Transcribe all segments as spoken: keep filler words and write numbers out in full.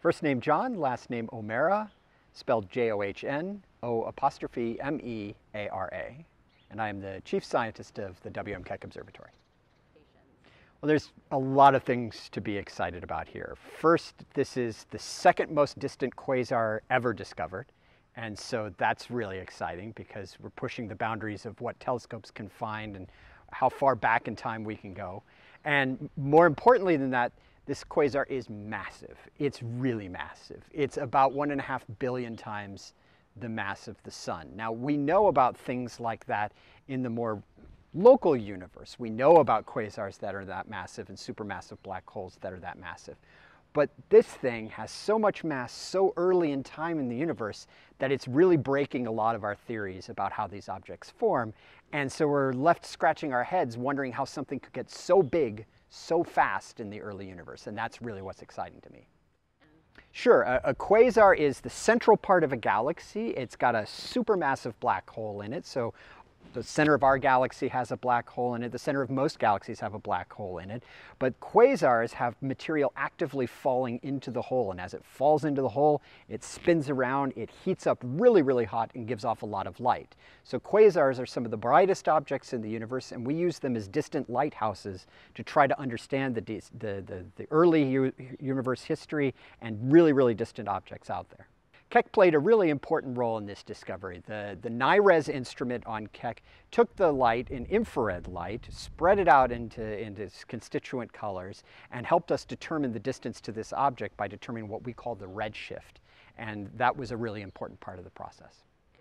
First name John, last name O'Meara, spelled J O H N O apostrophe M E A R A. And I am the chief scientist of the W M Keck Observatory. Well, there's a lot of things to be excited about here. First, this is the second most distant quasar ever discovered. And so that's really exciting because we're pushing the boundaries of what telescopes can find and how far back in time we can go. And more importantly than that, this quasar is massive. It's really massive. It's about one and a half billion times the mass of the sun. Now, we know about things like that in the more local universe. We know about quasars that are that massive and supermassive black holes that are that massive. But this thing has so much mass so early in time in the universe that it's really breaking a lot of our theories about how these objects form. And so we're left scratching our heads wondering how something could get so big so fast in the early universe. And that's really what's exciting to me. Sure, a, a quasar is the central part of a galaxy. It's got a supermassive black hole in it. So the center of our galaxy has a black hole in it. The center of most galaxies have a black hole in it. But quasars have material actively falling into the hole. And as it falls into the hole, it spins around, it heats up really, really hot and gives off a lot of light. So quasars are some of the brightest objects in the universe, and we use them as distant lighthouses to try to understand the, the, the, the early universe history and really, really distant objects out there. Keck played a really important role in this discovery. The, the NIRES instrument on Keck took the light in infrared light, spread it out into, into its constituent colors, and helped us determine the distance to this object by determining what we call the redshift. And that was a really important part of the process.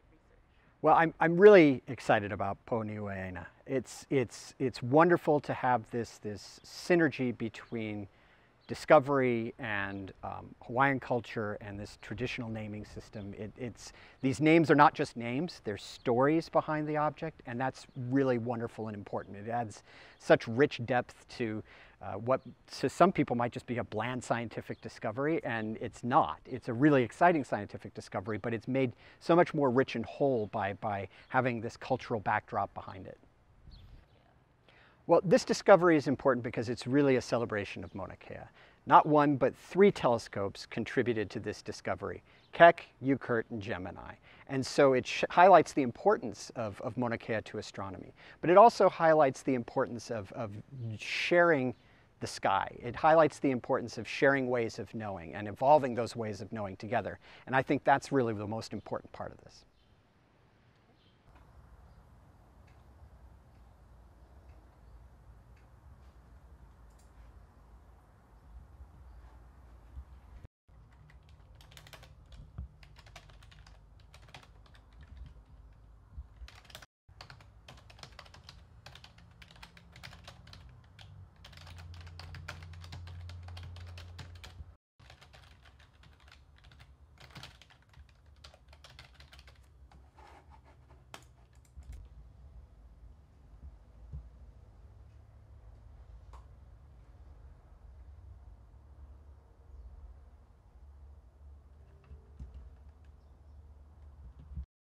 Well, I'm, I'm really excited about Pōniueina. It's, it's, it's wonderful to have this, this synergy between discovery and um, Hawaiian culture and this traditional naming system. It, it's, these names are not just names, there's stories behind the object, and that's really wonderful and important. It adds such rich depth to uh, what to some people might just be a bland scientific discovery, and it's not. It's a really exciting scientific discovery, but it's made so much more rich and whole by, by having this cultural backdrop behind it. Well, this discovery is important because it's really a celebration of Mauna Kea. Not one, but three telescopes contributed to this discovery: Keck, Eucurt, and Gemini. And so it highlights the importance of, of Mauna Kea to astronomy. But it also highlights the importance of, of sharing the sky. It highlights the importance of sharing ways of knowing and evolving those ways of knowing together. And I think that's really the most important part of this.